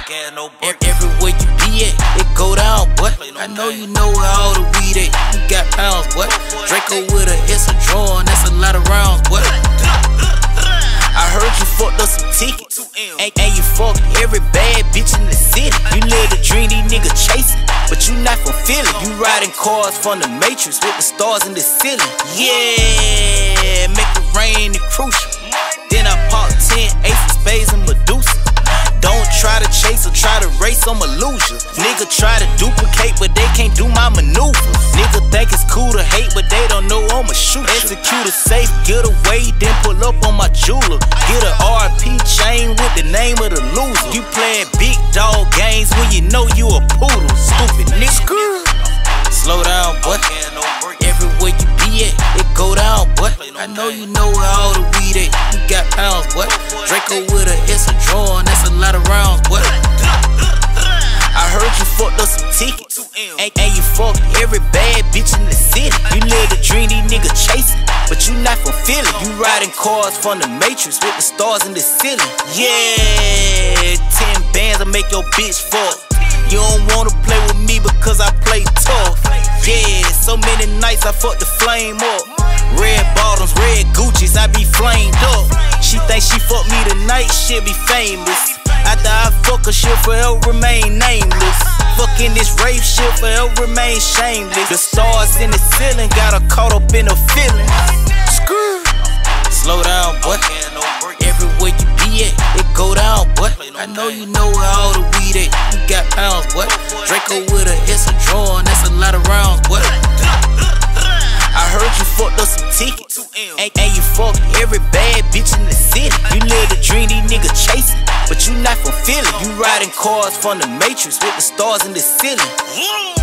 Everywhere you be at, it go down, boy. I know you know where all the weed at. You got pounds, boy. Draco with a S-a-drawing, that's a lot of rounds, boy. I heard you fucked up some tickets, and you fucked every bad bitch in the city. You live the dream these niggas chasing, but you not fulfilling. You riding cars from the Matrix with the stars in the ceiling. Yeah, make it rain and crucial. Then I pop 10 ace of spades and Medusa. Don't try to chase or try to race, I'ma lose you. Nigga try to duplicate, but they can't do my maneuvers. Nigga think it's cool to hate, but they don't know I'ma shoot you. Execute a safe, get away, then pull up on my jeweler. Get a RP chain with the name of the loser. You playing big dog games when you know you a poodle. Stupid nigga. Slow down, boy. Everywhere you be at, it go down, boy. I know you know where all the weed at. You got pounds, boy. Draco with a S-a-drawing, that's a lot of rounds, boy. I heard you fucked up some tickets, and you fucked every bad bitch in the city. You live the dream these niggas chasing, but you not fulfilling. You riding cars from the Matrix with the stars in the ceiling. Yeah, 10 bands will make your bitch fuck. You don't wanna play with me because I play tough. Yeah, so many nights I fucked the flame up. Red bottoms, red Gucci's, I be flamed up. She think she fucked me tonight, she'll be famous. After I fuck her, she'll forever remain nameless. Fucking this rape, she'll forever remain shameless. The stars in the ceiling got her caught up in her feelings. Slow down, boy. Everywhere you be at, it go down, boy. I know you know where all the weed at. You got pounds, boy. Draco with a S-a-drawing, that's a lot of rounds, boy. I heard you fucked up some tickets, and you fucked every bad bitch in the city. You live the dream these niggas chasing, but you not fulfilling. You riding cars from the Matrix with the stars in the ceiling.